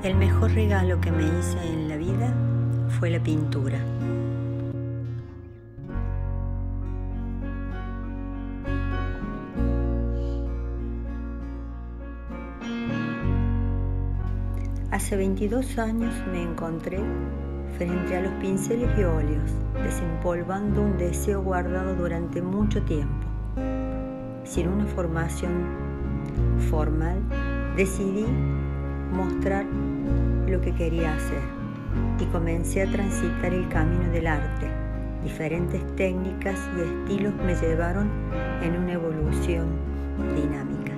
El mejor regalo que me hice en la vida fue la pintura. Hace 22 años me encontré frente a los pinceles y óleos, desempolvando un deseo guardado durante mucho tiempo. Sin una formación formal, decidí mostrar lo que quería hacer y comencé a transitar el camino del arte. Diferentes técnicas y estilos me llevaron en una evolución dinámica.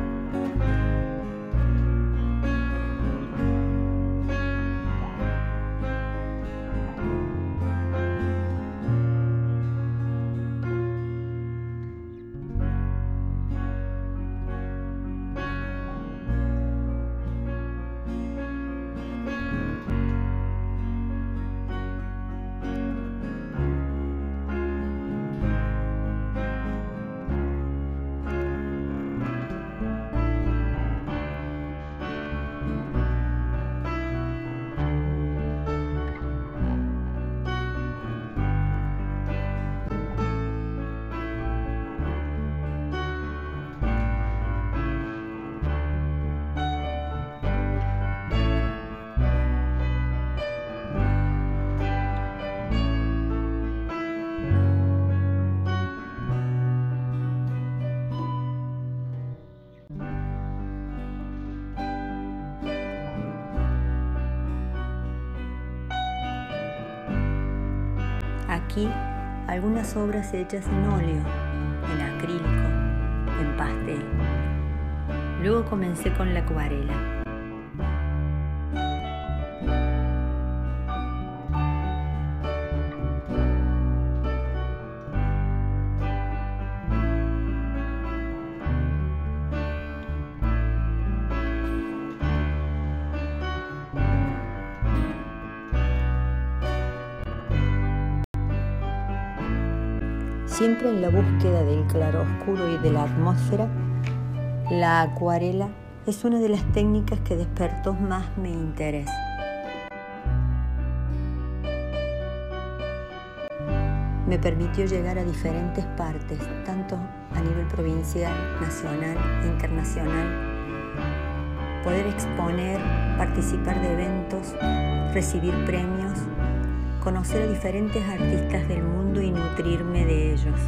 Aquí algunas obras hechas en óleo, en acrílico, en pastel. Luego comencé con la acuarela. Siempre en la búsqueda del claroscuro y de la atmósfera, la acuarela es una de las técnicas que despertó más mi interés. Me permitió llegar a diferentes partes, tanto a nivel provincial, nacional e internacional, poder exponer, participar de eventos, recibir premios, conocer a diferentes artistas del mundo y nutrirme de ellos.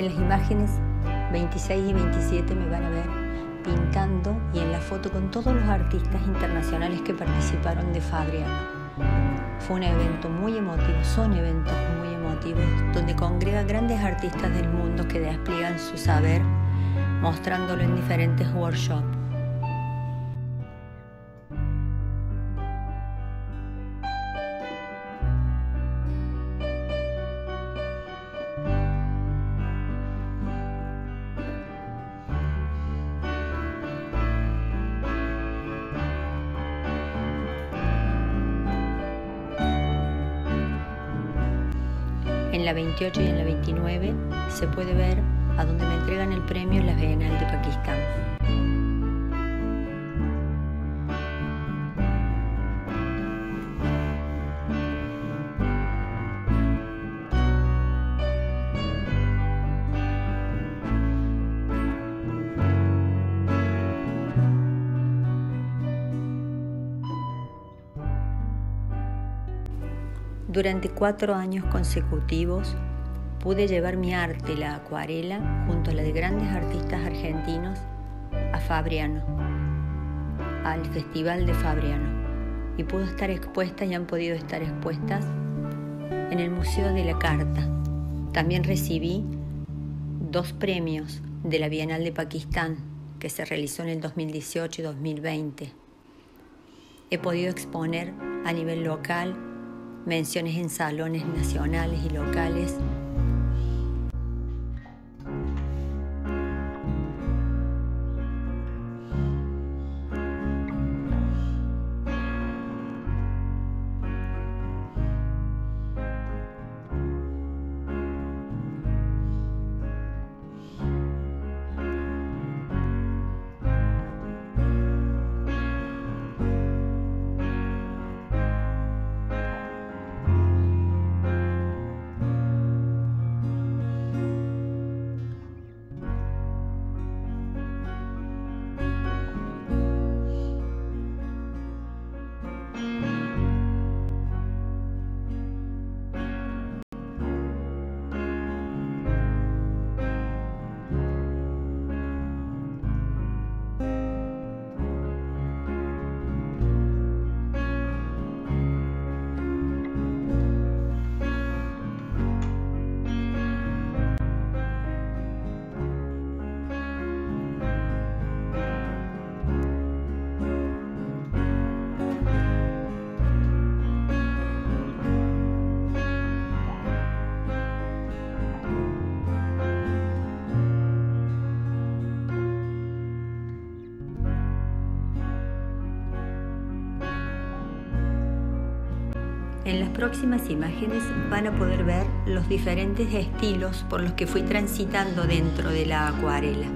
En las imágenes 26 y 27 me van a ver pintando y en la foto con todos los artistas internacionales que participaron de Fabriano. Fue un evento muy emotivo, son eventos muy emotivos, donde congrega grandes artistas del mundo que despliegan su saber, mostrándolo en diferentes workshops. En la 28 y en la 29 se puede ver a donde me entregan el premio en la Bienal de Pakistán. Durante 4 años consecutivos pude llevar mi arte, la acuarela, junto a la de grandes artistas argentinos, a Fabriano, al Festival de Fabriano, y pudo estar expuesta y han podido estar expuestas en el Museo de la Carta. También recibí 2 premios de la Bienal de Pakistán, que se realizó en el 2018 y 2020. He podido exponer a nivel local, menciones en salones nacionales y locales. En las próximas imágenes van a poder ver los diferentes estilos por los que fui transitando dentro de la acuarela.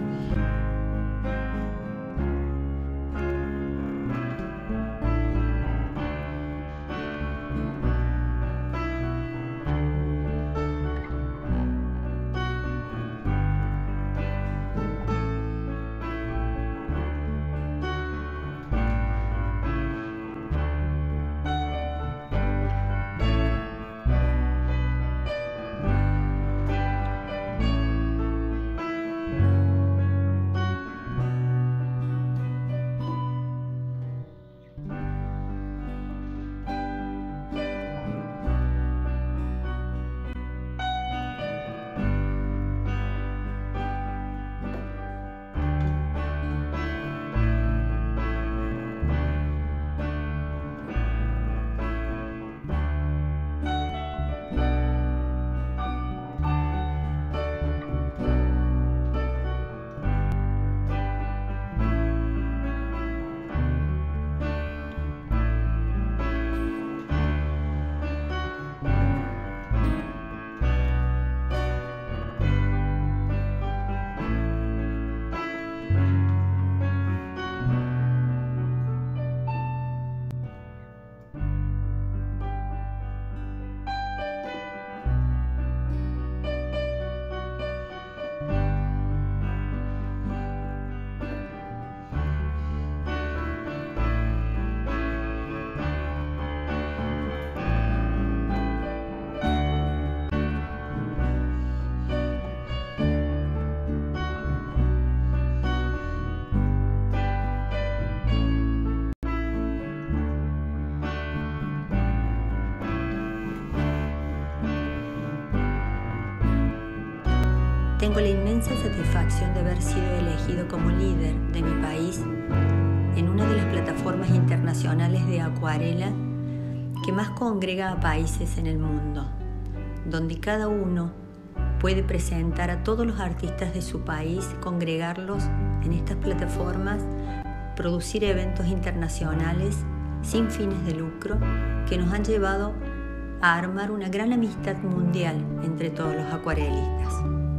tengo la inmensa satisfacción de haber sido elegido como líder de mi país en una de las plataformas internacionales de acuarela que más congrega a países en el mundo, donde cada uno puede presentar a todos los artistas de su país, congregarlos en estas plataformas, producir eventos internacionales sin fines de lucro que nos han llevado a armar una gran amistad mundial entre todos los acuarelistas.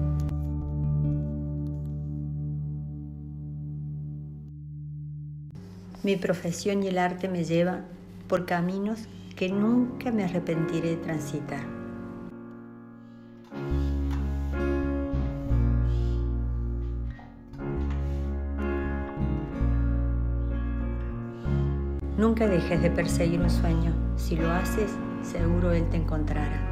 Mi profesión y el arte me llevan por caminos que nunca me arrepentiré de transitar. Nunca dejes de perseguir un sueño. Si lo haces, seguro él te encontrará.